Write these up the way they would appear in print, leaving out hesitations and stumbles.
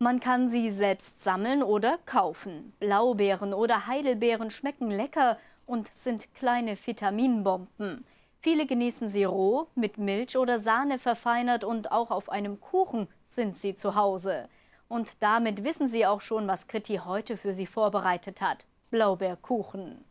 Man kann sie selbst sammeln oder kaufen. Blaubeeren oder Heidelbeeren schmecken lecker und sind kleine Vitaminbomben. Viele genießen sie roh, mit Milch oder Sahne verfeinert und auch auf einem Kuchen sind sie zu Hause. Und damit wissen Sie auch schon, was Kritti heute für Sie vorbereitet hat. Blaubeerkuchen.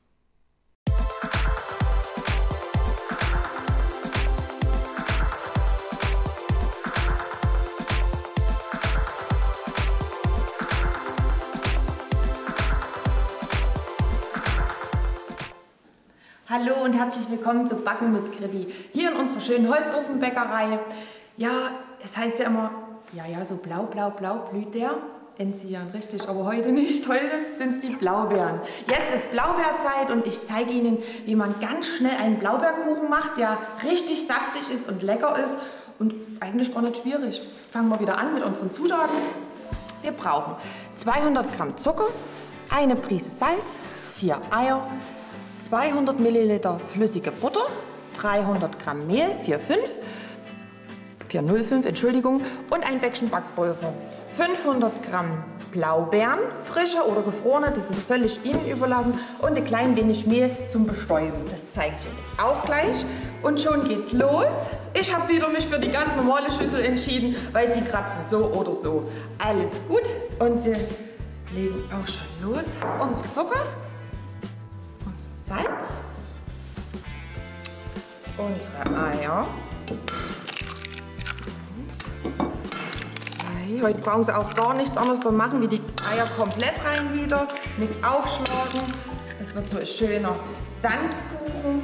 Hallo und herzlich willkommen zu Backen mit Kritti. Hier in unserer schönen Holzofenbäckerei. Ja, es heißt ja immer, ja, so blau, blau, blau blüht der Enzian, richtig, aber heute nicht. Heute sind es die Blaubeeren. Jetzt ist Blaubeerzeit und ich zeige Ihnen, wie man ganz schnell einen Blaubeerkuchen macht, der richtig saftig ist und lecker ist und eigentlich gar nicht schwierig. Fangen wir wieder an mit unseren Zutaten. Wir brauchen 200 Gramm Zucker, eine Prise Salz, 4 Eier, 200 Milliliter flüssige Butter, 300 Gramm Mehl, 405, Entschuldigung, und ein Päckchen Backpulver. 500 Gramm Blaubeeren, frische oder gefrorene, das ist völlig Ihnen überlassen, und ein klein wenig Mehl zum Bestäuben. Das zeige ich Ihnen jetzt auch gleich. Und schon geht's los. Ich habe wieder mich für die ganz normale Schüssel entschieden, weil die kratzen so oder so. Alles gut. Und wir legen auch schon los. Unser Zucker. Salz, unsere Eier, 2. Heute brauchen Sie auch gar nichts anderes machen, wie die Eier komplett rein wieder, nichts aufschlagen. Das wird so ein schöner Sandkuchen.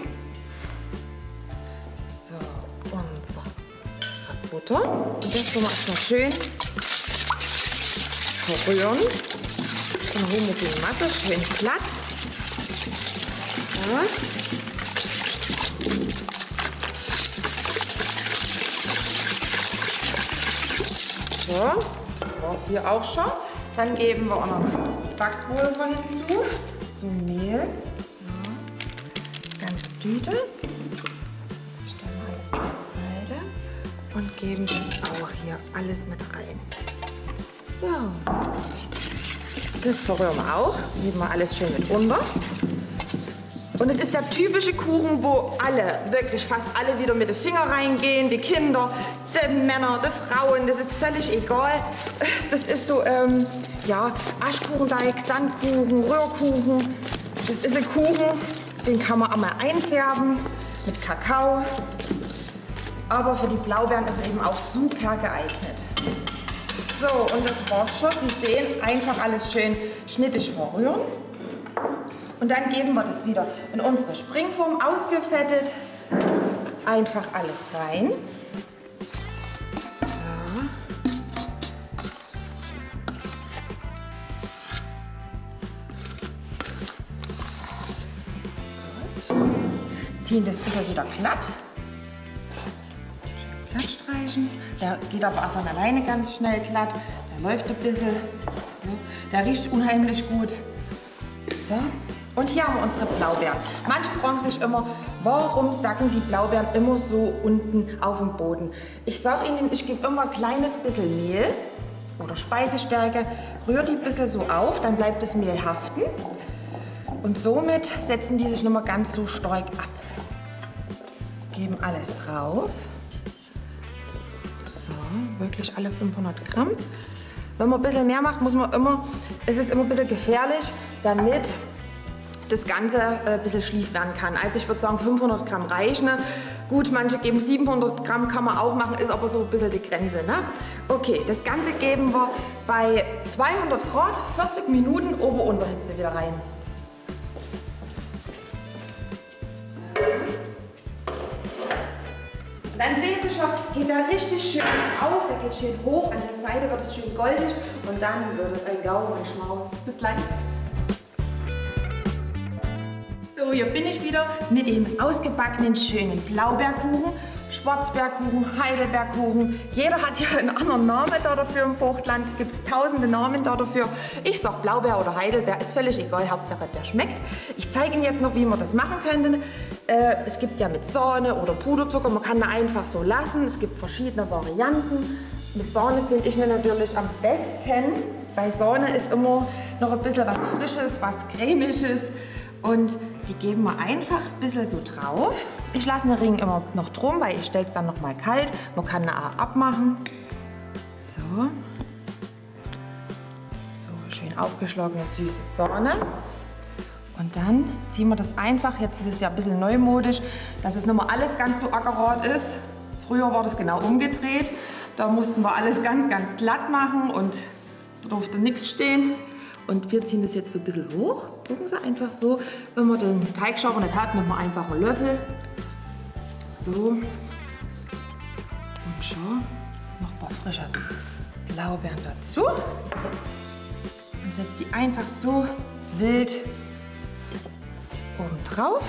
So, unsere Butter. Und das tun wir erstmal schön verrühren. Eine homogene Masse, schön glatt. So, das war es hier auch schon. Dann geben wir auch noch Backpulver hinzu zum Mehl. So, ganze Tüte. Stellen wir alles beiseite und geben das auch hier alles mit rein. So, das verrühren wir auch. Geben wir alles schön mit runter. Und es ist der typische Kuchen, wo alle, wirklich fast alle wieder mit den Fingern reingehen. Die Kinder, die Männer, die Frauen, das ist völlig egal. Das ist so, ja, Aschkuchenteig, Sandkuchen, Rührkuchen. Das ist ein Kuchen, den kann man einmal einfärben mit Kakao. Aber für die Blaubeeren ist er eben auch super geeignet. So, und das war's schon. Sie sehen, einfach alles schön schnittig verrühren. Und dann geben wir das wieder in unsere Springform, ausgefettet. Einfach alles rein. So. Gut. Ziehen das ein bisschen wieder glatt. Glatt streichen. Der geht aber auch von alleine ganz schnell glatt. Der läuft ein bisschen. So. Der riecht unheimlich gut. So. Und hier haben wir unsere Blaubeeren. Manche fragen sich immer, warum sacken die Blaubeeren immer so unten auf dem Boden? Ich sage Ihnen, ich gebe immer ein kleines bisschen Mehl oder Speisestärke, rühre die ein bisschen so auf, dann bleibt das Mehl haften. Und somit setzen die sich nicht mehr ganz so stark ab. Geben alles drauf. So, wirklich alle 500 Gramm. Wenn man ein bisschen mehr macht, muss man immer, es ist immer ein bisschen gefährlich, damit das Ganze ein bisschen schlief werden kann. Also ich würde sagen, 500 Gramm reichen. Gut, manche geben 700 Gramm, kann man auch machen, ist aber so ein bisschen die Grenze. Ne? Okay, das Ganze geben wir bei 200 Grad 40 Minuten Ober-Unterhitze wieder rein. Dann sehen Sie schon, geht er richtig schön auf, der geht schön hoch, an der Seite wird es schön goldig und dann wird es ein Gaumen und Schmaus. Bis gleich. So, hier bin ich wieder mit dem ausgebackenen schönen Blaubeerkuchen, Schwarzbeerkuchen, Heidelbeerkuchen. Jeder hat ja einen anderen Namen da dafür im Vogtland. Gibt es tausende Namen da dafür. Ich sag Blaubeer oder Heidelbeer, ist völlig egal, Hauptsache der schmeckt. Ich zeige Ihnen jetzt noch, wie man das machen könnte. Es gibt ja mit Sahne oder Puderzucker, man kann da einfach so lassen. Es gibt verschiedene Varianten. Mit Sahne finde ich natürlich am besten. Bei Sahne ist immer noch ein bisschen was Frisches, was Cremiges. Und die geben wir einfach ein bisschen so drauf. Ich lasse den Ring immer noch drum, weil ich stelle es dann noch mal kalt. Man kann eine Art abmachen. So. So, schön aufgeschlagene, süße Sahne. Und dann ziehen wir das einfach, jetzt ist es ja ein bisschen neumodisch, dass es nicht mehr alles ganz so akkurat ist. Früher war das genau umgedreht. Da mussten wir alles ganz, ganz glatt machen und da durfte nichts stehen. Und wir ziehen das jetzt so ein bisschen hoch. Gucken Sie einfach so. Wenn man den Teigschaber nicht hat, nimmt man einfach einen Löffel. So. Und schon noch ein paar frische Blaubeeren dazu. Und setzt die einfach so wild oben drauf.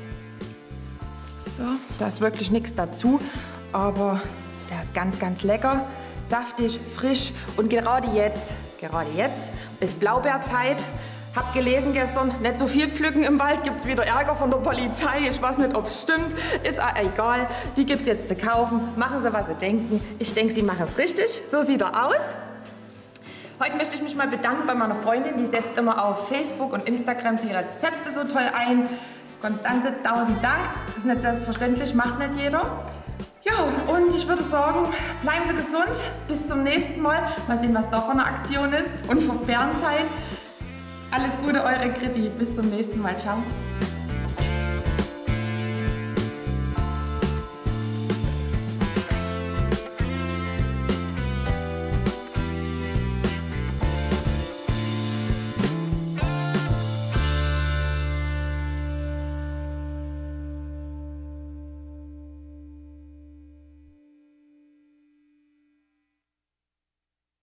So, da ist wirklich nichts dazu, aber der ist ganz, ganz lecker, saftig, frisch und gerade jetzt ist Blaubeerzeit. Hab gelesen gestern, nicht so viel pflücken im Wald, gibt es wieder Ärger von der Polizei. Ich weiß nicht, ob es stimmt, ist auch egal. Die gibt es jetzt zu kaufen, machen Sie, was Sie denken. Ich denke, Sie machen es richtig, so sieht er aus. Heute möchte ich mich mal bedanken bei meiner Freundin, die setzt immer auf Facebook und Instagram die Rezepte so toll ein. Konstanze, 1000 Dank. Das ist nicht selbstverständlich, macht nicht jeder. Ja, und ich würde sagen, bleiben Sie gesund. Bis zum nächsten Mal. Mal sehen, was da für eine Aktion ist. Und vom Fernsein. Alles Gute, eure Kritti. Bis zum nächsten Mal. Ciao.